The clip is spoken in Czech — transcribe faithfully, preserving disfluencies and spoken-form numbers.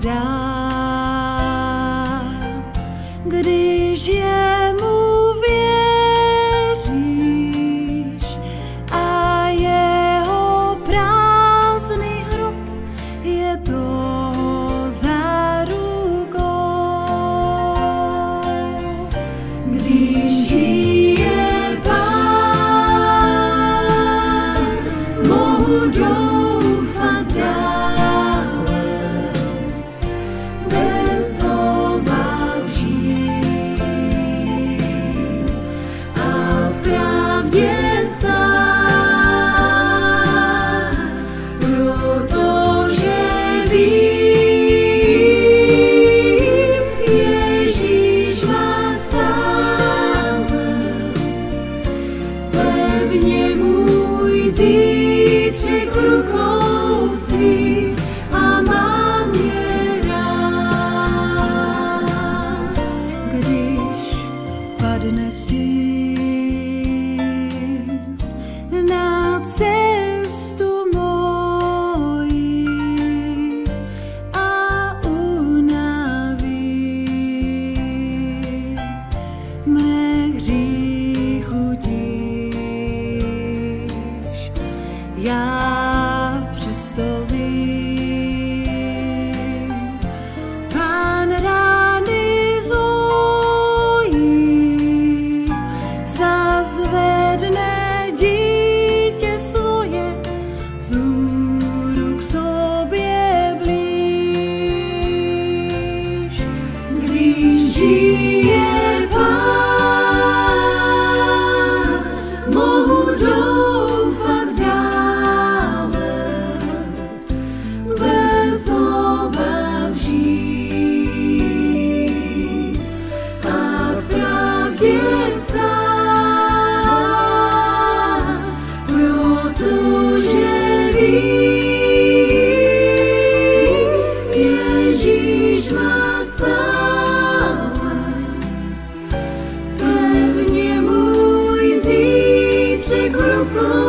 dám, když jemu věříš a jeho prázdný hrob je to zárukou. Když žije Pán, mohu doufat dále, bez obav žít a v pravdě stát, protože vím, Ježíš má stále, pevně můj zítřek v rukou svých a mám je rád. Když padne stín na cestu mojí a unaví mé hříchu tíž, já přesto vím, Pán rány zhojí, zazvedne dítě svoje, vzhůru k sobě blíž. Když žije Pán, mohu doufat dále, bez obav žít a v pravdě stát, protože vím, Ježíš má stále, pevně můj zítřek v rukou